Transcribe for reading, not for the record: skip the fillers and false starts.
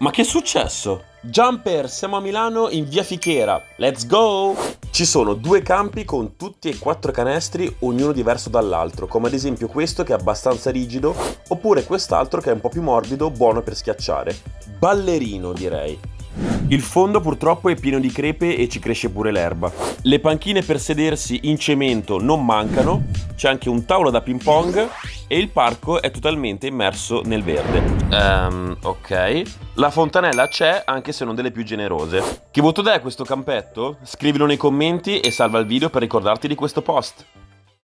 Ma che è successo? Jumper, siamo a Milano in via Fichera. Let's go! Ci sono due campi con tutti e quattro canestri, ognuno diverso dall'altro, come ad esempio questo che è abbastanza rigido, oppure quest'altro che è un po' più morbido, buono per schiacciare. Ballerino, direi. Il fondo purtroppo è pieno di crepe e ci cresce pure l'erba. Le panchine per sedersi in cemento non mancano, c'è anche un tavolo da ping pong e il parco è totalmente immerso nel verde. Ok. La fontanella c'è, anche se non delle più generose. Che voto dai a questo campetto? Scrivilo nei commenti e salva il video per ricordarti di questo post.